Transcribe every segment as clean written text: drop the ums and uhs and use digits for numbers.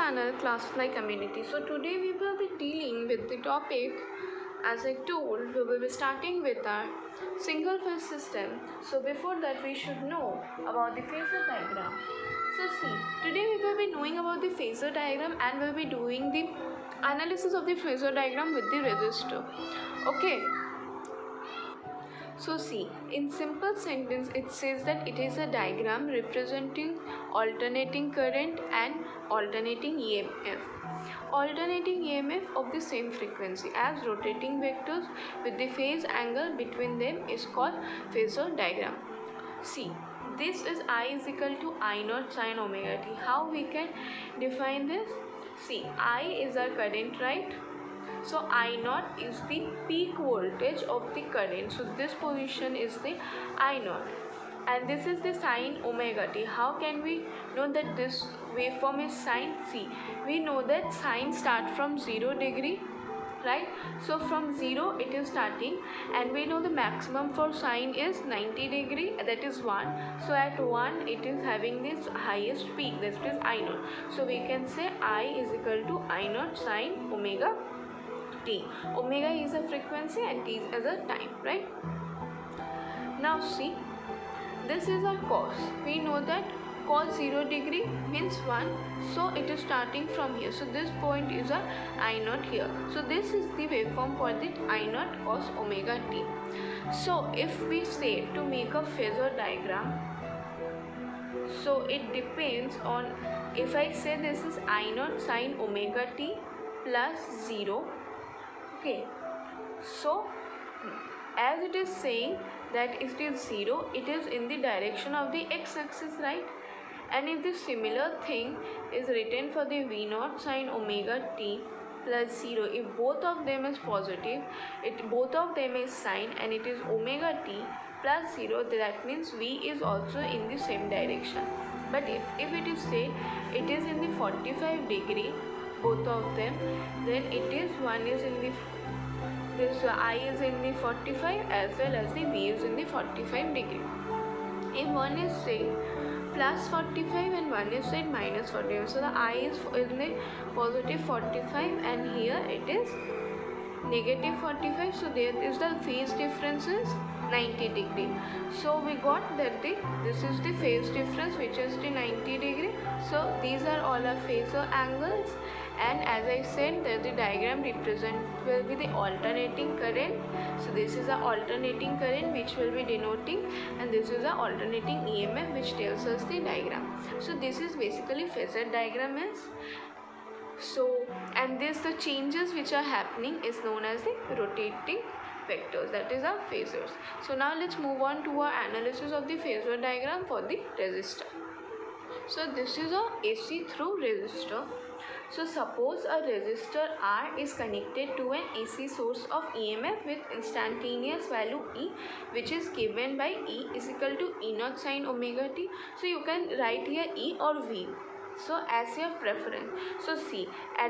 channel Classify Community. So today we will be dealing with the topic, as I told, we will be starting with our single phase system. So before that we should know about the phasor diagram. So see, today we will be knowing about the phasor diagram and we will be doing the analysis of the phasor diagram with the resistor. Okay. So see, in simple sentence it says that it is a diagram representing alternating current and alternating EMF. Alternating EMF of the same frequency as rotating vectors with the phase angle between them is called phasor diagram. See, this is I is equal to I naught sin omega t. How we can define this? See, I is our current, right? So I naught is the peak voltage of the current. So this position is the I naught. And this is the sine omega t. How can we know that this waveform is sine? See, we know that sine starts from 0 degree, right? So from 0 it is starting, and we know the maximum for sine is 90 degree, that is 1. So at 1 it is having this highest peak, that is I naught. So we can say I is equal to I naught sine omega t. Omega is a frequency and t is a time, right? Now see, this is our cos. We know that cos 0 degree means 1, so it is starting from here. So this point is a I naught here. So this is the waveform for the I naught cos omega t. So if we say to make a phasor diagram, so it depends on, if I say this is I naught sine omega t plus 0. Okay, so as it is saying that it is 0, it is in the direction of the x-axis, right? And if the similar thing is written for the v naught sine omega t plus 0, if both of them is positive, both of them is sine, and it is omega t plus 0, that means v is also in the same direction. But if it is say it is in the 45 degree, both of them, then it is one is in the, this I is in the 45 as well as the V is in the 45 degree. If one is say plus 45 and one is said minus 45, so the I is in the positive 45 and here it is negative 45, so there is the phase difference is 90 degree. So we got that this is the phase difference, which is the 90 degree. So these are all our phasor angles, and as I said that the diagram will be the alternating current. So this is a alternating current which will be denoting, and this is a alternating EMF which tells us the diagram. So this is basically phasor diagram is. So, and the changes which are happening is known as the rotating vectors, that is our phasors. So now let's move on to our analysis of the phasor diagram for the resistor. So this is a AC through resistor. So suppose a resistor R is connected to an AC source of EMF with instantaneous value E, which is given by E is equal to E naught sine omega t. So you can write here E or V, so as your preference. So see,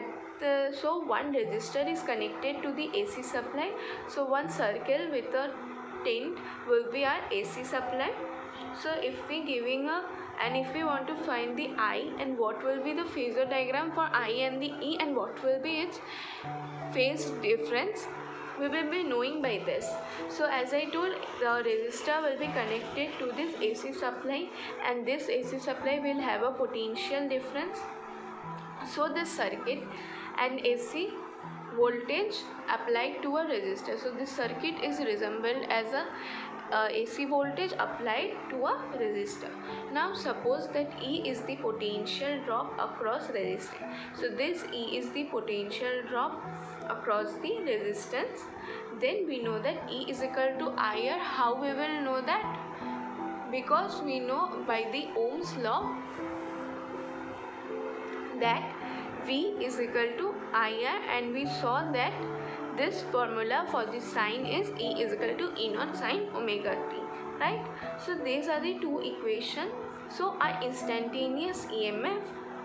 so one resistor is connected to the AC supply. So one circle with a tint will be our AC supply. So if we giving and if we want to find the I, and what will be the phasor diagram for I and the E, and what will be its phase difference, we will be knowing by this. So as I told, the resistor will be connected to this AC supply, and this AC supply will have a potential difference. So this circuit and AC voltage applied to a resistor. So this circuit is resembled as a AC voltage applied to a resistor. Now suppose that E is the potential drop across resistance. So this E is the potential drop across the resistance. Then we know that E is equal to IR. How we will know that? Because we know by the Ohm's law that V is equal to IR, and we saw that this formula for the sine is E is equal to E naught sine omega t, right? So these are the two equations. So our instantaneous EMF,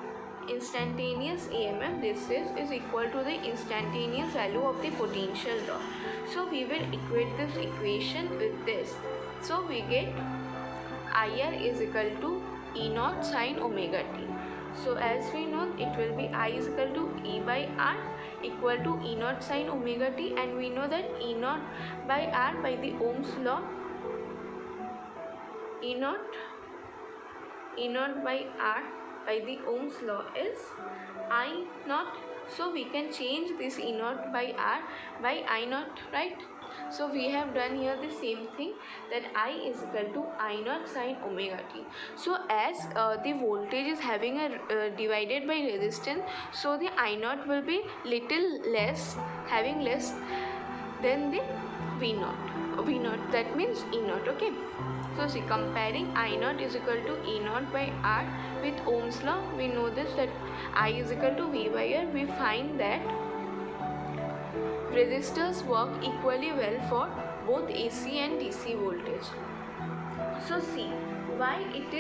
this is equal to the instantaneous value of the potential drop. So we will equate this equation with this. So we get IR is equal to E naught sine omega t. So as we know, it will be I is equal to E by R equal to E naught sine omega t, and we know that E naught by R by the Ohm's law, E naught by R by the Ohm's law is I naught. So we can change this E naught by R by I naught, right? So we have done here the same thing, that I is equal to I naught sine omega t. So as the voltage is having a divided by resistance, so the I naught will be little less, having less than the V naught, that means E naught. Okay, so see, comparing I naught is equal to E naught by R with Ohm's law, we know this, that I is equal to V by R. We find that resistors work equally well for both AC and DC voltage. So see, why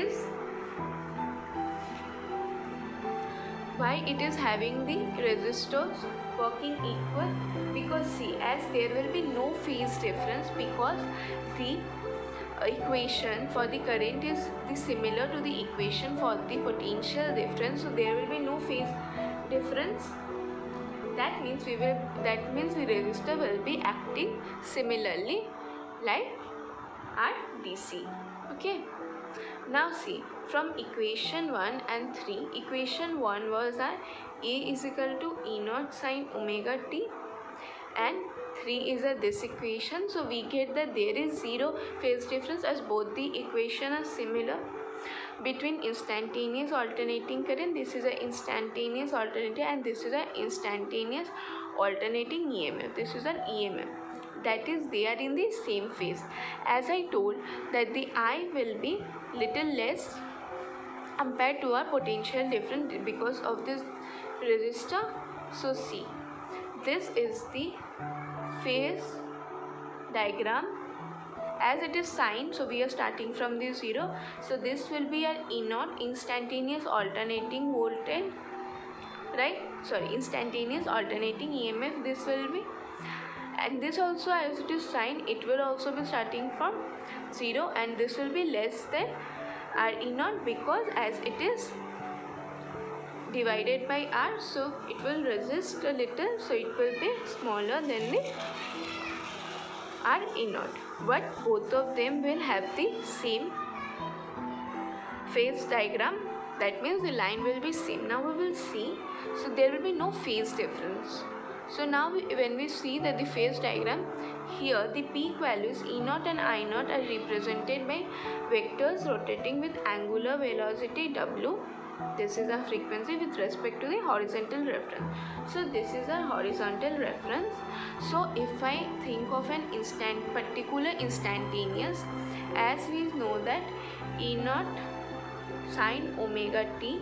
it is having the resistors working equal, because see, as there will be no phase difference, because the equation for the current is similar to the equation for the potential difference, so there will be no phase difference. That means the resistor will be acting similarly like at DC. Okay. Now see, from equation 1 and 3, equation 1 was that A is equal to E naught sine omega t, and 3 is this equation. So we get that there is zero phase difference, as both the equation are similar between instantaneous alternating current. This is an instantaneous alternating, and this is an instantaneous alternating EMF. This is an EMF, that is, they are in the same phase. As I told that the I will be little less compared to our potential difference because of this resistor. So see, this is the phase diagram as it is signed. So we are starting from the 0. So this will be an E naught, instantaneous alternating voltage, right? Sorry, instantaneous alternating EMF this will be, and this also, as it is signed, it will also be starting from 0, and this will be less than our E naught, because as it is divided by R, so it will resist a little, so it will be smaller than the R E naught, but both of them will have the same phase diagram. That means the line will be same. Now we will see, so there will be no phase difference. So now when we see that the phase diagram, here the peak values E naught and I naught are represented by vectors rotating with angular velocity W. This is a frequency with respect to the horizontal reference. So this is a horizontal reference. So if I think of an particular instantaneous, as we know that E naught sine omega t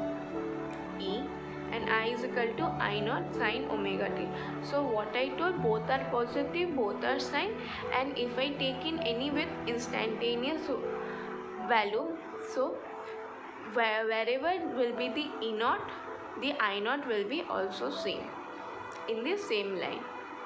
E, and I is equal to I naught sine omega t. So what I told, both are positive, both are sine, and if I take in any with instantaneous value, so wherever will be the E naught, the I naught will be also same in the same line,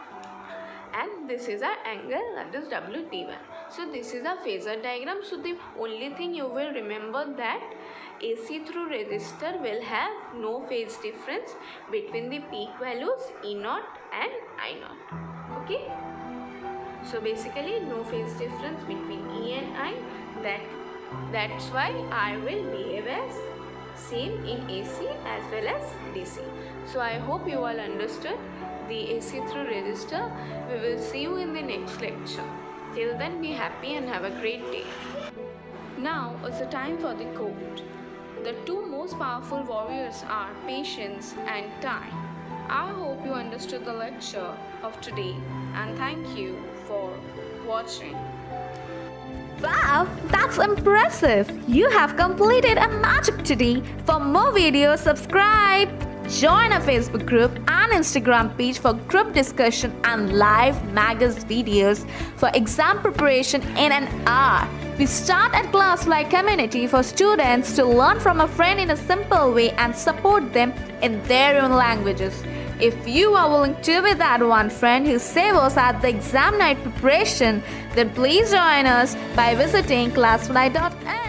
and this is our angle, that is WT1. So this is a phasor diagram. So the only thing you will remember that AC through resistor will have no phase difference between the peak values E naught and I naught. Okay, so basically no phase difference between E and I. That's why I will behave as same in AC as well as DC. So I hope you all understood the AC through resistor. We will see you in the next lecture. Till then, be happy and have a great day. Now is the time for the quote. The two most powerful warriors are patience and time. I hope you understood the lecture of today, and thank you for watching. Wow, that's impressive! You have completed a magic today. For more videos, subscribe. Join our Facebook group and Instagram page for group discussion and live Magus videos for exam preparation in an hour. We start a class-like community for students to learn from a friend in a simple way and support them in their own languages. If you are willing to be that one friend who saves us at the exam night preparation, then please join us by visiting classfly.in.